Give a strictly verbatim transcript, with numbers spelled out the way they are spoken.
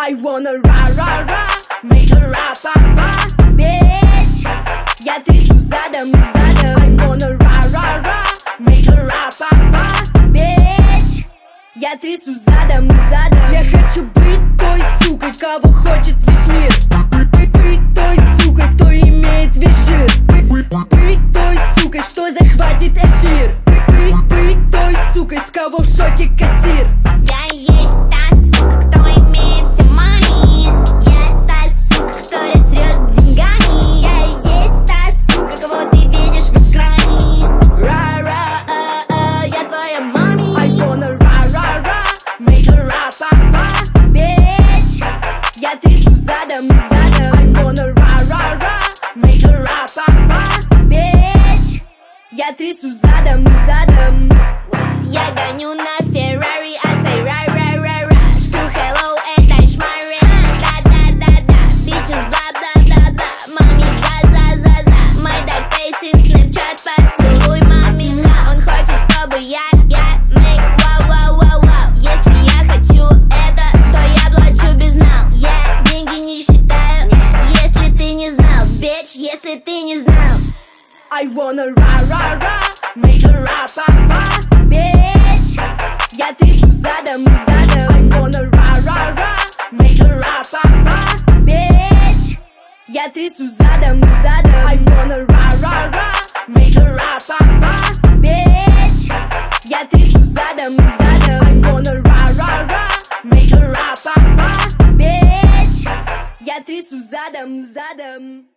I wanna ra-ra-ra, make a rap-a-pa, bitch. Я трясу задом и задом. I wanna ra-ra-ra, make a rap-a-pa, bitch. Я трясу задом и задом. Я хочу быть той сукой, кого хочет весь мир. Быть той сукой, кто имеет весь жир. Быть той сукой, что захватит эфир. Быть той сукой, с кого в шоке кассир. Я есть та сука, кто имеет все money. Я та сука, которая срёт деньгами. Я есть та сука, кого ты видишь в экране. Ра-ра-а-а, я твоя мами. I wanna ra-ra-ra, make a rap-a-pa, bitch. Я трясу задом и задом. I wanna ra-ra-ra, make a rap-a-pa, bitch. Я трясу задом и задом. Я гоню на Феррари, I say ра-ра-ра-ра. Шкру hello, это шмари. Да-да-да-да, bitches бла-бла-бла-бла. Мами за-за-за-за. Мой даг пейсинг, снэпчат, поцелуй мами. Он хочет, чтобы я, я make вау-вау-вау-вау. Если я хочу это, то я плачу без нал. Я деньги не считаю, если ты не знал, bitch, если ты не знал. I wanna ra-ra-ra, make a rap-a-pa, bitch. Я трясу задом и задом. I wanna ra-ra-ra, make a rap-a-pa, bitch. Я трясу задом и задом. I wanna ra-ra-ra, make a rap-a-pa, bitch. Я трясу задом и задом. I wanna ra-ra-ra, make a rap-a-pa, bitch. Я трясу задом и задом.